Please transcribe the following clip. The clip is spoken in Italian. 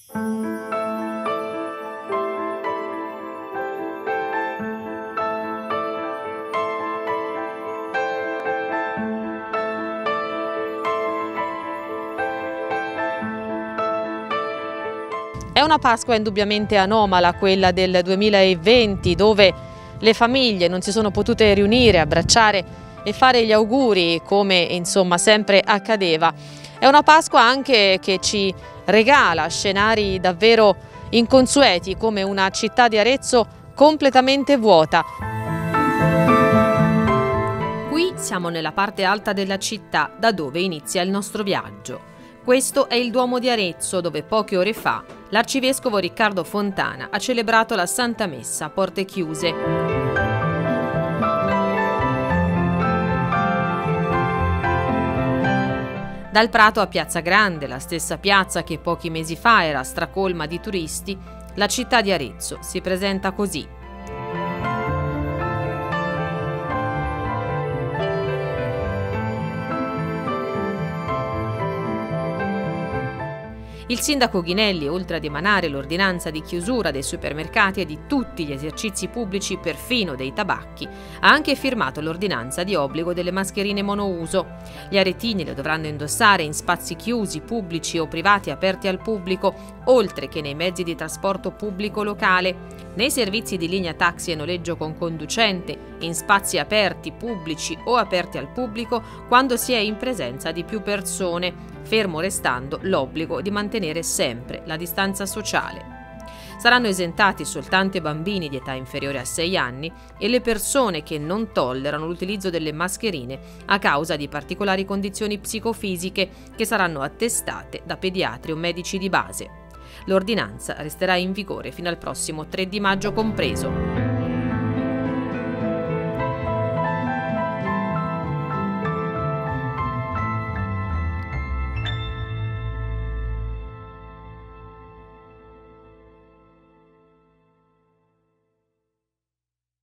È una Pasqua indubbiamente anomala, quella del 2020, dove le famiglie non si sono potute riunire, abbracciare e fare gli auguri come insomma sempre accadeva. È una Pasqua anche che ci regala scenari davvero inconsueti, come una città di Arezzo completamente vuota. Qui siamo nella parte alta della città, da dove inizia il nostro viaggio. Questo è il Duomo di Arezzo, dove poche ore fa l'arcivescovo Riccardo Fontana ha celebrato la Santa Messa a porte chiuse. Dal Prato a Piazza Grande, la stessa piazza che pochi mesi fa era stracolma di turisti, la città di Arezzo si presenta così. Il sindaco Ghinelli, oltre ad emanare l'ordinanza di chiusura dei supermercati e di tutti gli esercizi pubblici, perfino dei tabacchi, ha anche firmato l'ordinanza di obbligo delle mascherine monouso. Gli aretini le dovranno indossare in spazi chiusi, pubblici o privati aperti al pubblico, oltre che nei mezzi di trasporto pubblico locale, nei servizi di linea taxi e noleggio con conducente, in spazi aperti, pubblici o aperti al pubblico quando si è in presenza di più persone, fermo restando l'obbligo di mantenere sempre la distanza sociale. Saranno esentati soltanto i bambini di età inferiore a 6 anni e le persone che non tollerano l'utilizzo delle mascherine a causa di particolari condizioni psicofisiche che saranno attestate da pediatri o medici di base. L'ordinanza resterà in vigore fino al prossimo 3 di maggio compreso.